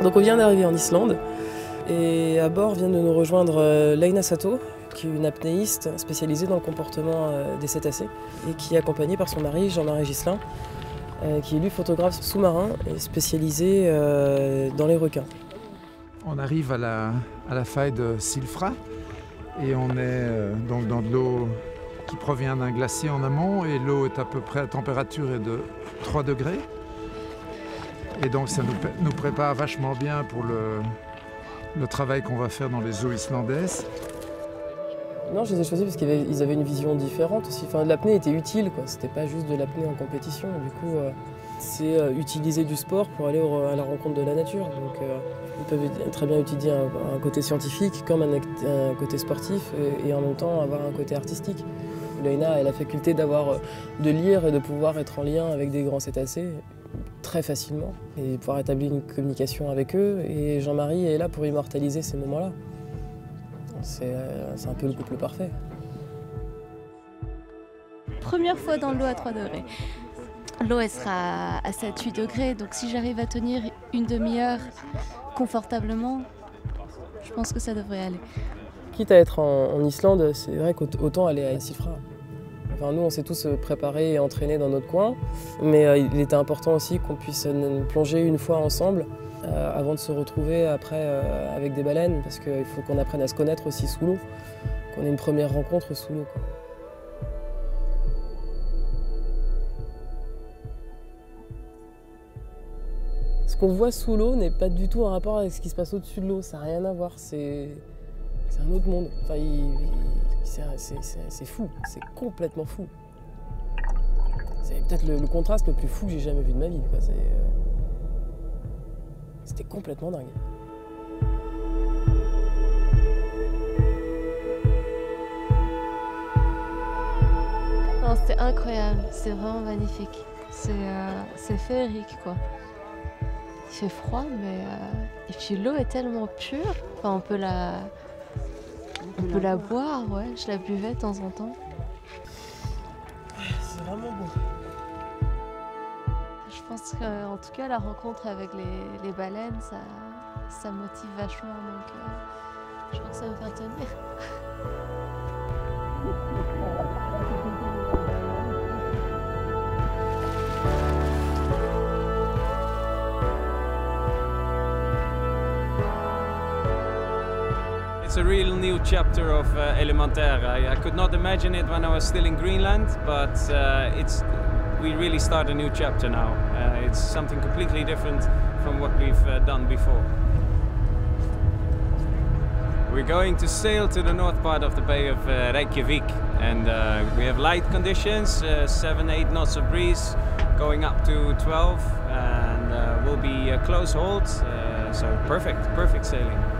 Donc on vient d'arriver en Islande et à bord vient de nous rejoindre Leina Sato, qui est une apnéiste spécialisée dans le comportement des cétacés et qui est accompagnée par son mari Jean-Marie Ghislain, qui est lui photographe sous-marin et spécialisé dans les requins. On arrive à la faille de Silfra et on est donc dans de l'eau qui provient d'un glacier en amont et l'eau est à peu près à température de 3 degrés. Et donc ça nous prépare vachement bien pour le travail qu'on va faire dans les eaux islandaises. Non, je les ai choisis parce qu'ils avaient une vision différente aussi. Enfin, l'apnée était utile, quoi. C'était pas juste de l'apnée en compétition. Du coup, c'est utiliser du sport pour aller à la rencontre de la nature. Donc, ils peuvent très bien utiliser un côté scientifique comme un côté sportif et en même temps avoir un côté artistique. Leina a la faculté de lire et de pouvoir être en lien avec des grands cétacés très facilement et pouvoir établir une communication avec eux. Et Jean-Marie est là pour immortaliser ces moments-là. C'est un peu le couple parfait. Première fois dans l'eau à 3 degrés. L'eau elle sera à 7-8 degrés, donc si j'arrive à tenir une demi-heure confortablement, je pense que ça devrait aller. Quitte à être en Islande, c'est vrai qu'autant aller à Silfra. Enfin, nous, on s'est tous préparés et entraînés dans notre coin, mais il était important aussi qu'on puisse plonger une fois ensemble avant de se retrouver après avec des baleines, parce qu'il faut qu'on apprenne à se connaître aussi sous l'eau, qu'on ait une première rencontre sous l'eau. Ce qu'on voit sous l'eau n'est pas du tout en rapport avec ce qui se passe au-dessus de l'eau, ça n'a rien à voir, c'est un autre monde. Enfin, c'est fou, c'est complètement fou. C'est peut-être le contraste le plus fou que j'ai jamais vu de ma vie, quoi. C'était complètement dingue. C'est incroyable, c'est vraiment magnifique. C'est féerique, quoi. Il fait froid, mais et puis l'eau est tellement pure. Enfin, on peut la boire, ouais. Je la buvais de temps en temps. C'est vraiment beau. Je pense qu'en tout cas, la rencontre avec les baleines, ça motive vachement. Donc, je crois que ça va me faire tenir. It's a real new chapter of Elementaire. I could not imagine it when I was still in Greenland, but we really start a new chapter now. It's something completely different from what we've done before. We're going to sail to the north part of the Bay of Reykjavik, and we have light conditions, 7-8 knots of breeze, going up to 12, and we'll be close hold, so perfect sailing.